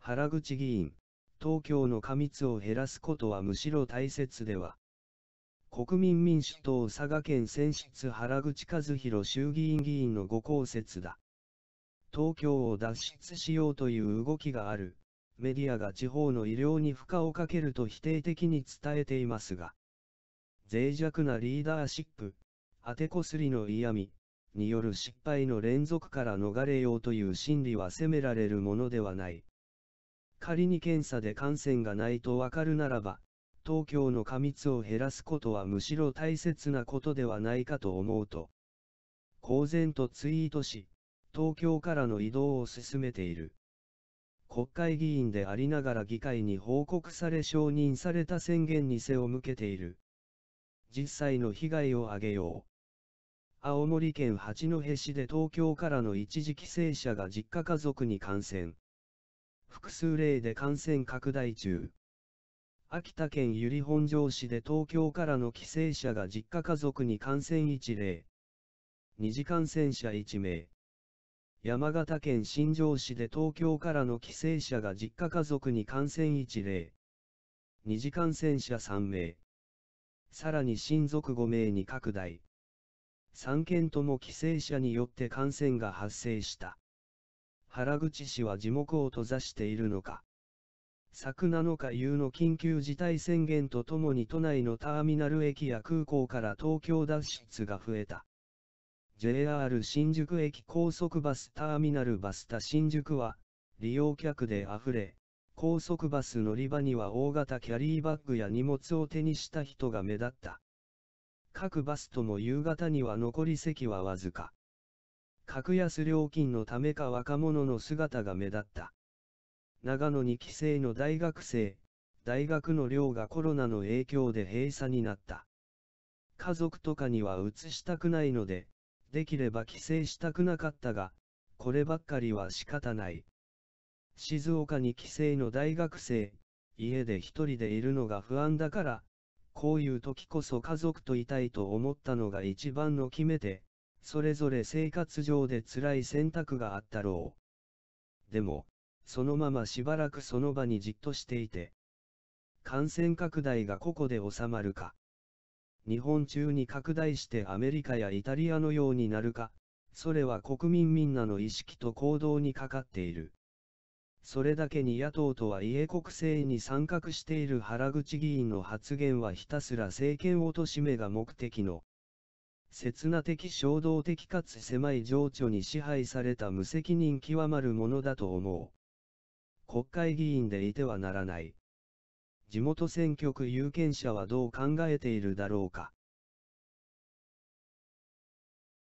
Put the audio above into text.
原口議員、東京の過密を減らすことはむしろ大切では。国民民主党佐賀県選出原口和弘衆議院議員のご公説だ。東京を脱出しようという動きがある。メディアが地方の医療に負荷をかけると否定的に伝えていますが、脆弱なリーダーシップ、当てこすりの嫌味による失敗の連続から逃れようという心理は責められるものではない。仮に検査で感染がないとわかるならば、東京の過密を減らすことはむしろ大切なことではないかと思うと、公然とツイートし、東京からの移動を進めている。国会議員でありながら議会に報告され承認された宣言に背を向けている。実際の被害を挙げよう。青森県八戸市で東京からの一時帰省者が実家家族に感染。複数例で感染拡大中。秋田県由利本荘市で東京からの帰省者が実家家族に感染1例。二次感染者1名。山形県新庄市で東京からの帰省者が実家家族に感染1例。二次感染者3名。さらに親族5名に拡大。3件とも帰省者によって感染が発生した。原口氏は耳目を閉ざしているのか。昨7日夕の緊急事態宣言とともに都内のターミナル駅や空港から東京脱出が増えた。JR 新宿駅高速バスターミナルバスタ新宿は、利用客で溢れ、高速バス乗り場には大型キャリーバッグや荷物を手にした人が目立った。各バスとも夕方には残り席はわずか。格安料金のためか若者の姿が目立った。長野に帰省の大学生、大学の寮がコロナの影響で閉鎖になった。家族とかには移したくないので、できれば帰省したくなかったが、こればっかりは仕方ない。静岡に帰省の大学生、家で一人でいるのが不安だから、こういう時こそ家族といたいと思ったのが一番の決め手、それぞれ生活上で辛い選択があったろう。でも、そのまましばらくその場にじっとしていて、感染拡大がここで収まるか、日本中に拡大してアメリカやイタリアのようになるか、それは国民みんなの意識と行動にかかっている。それだけに野党とはいえ国政に参画している原口議員の発言はひたすら政権を貶めが目的の、刹那的衝動的かつ狭い情緒に支配された無責任極まるものだと思う。国会議員でいてはならない。地元選挙区有権者はどう考えているだろうか。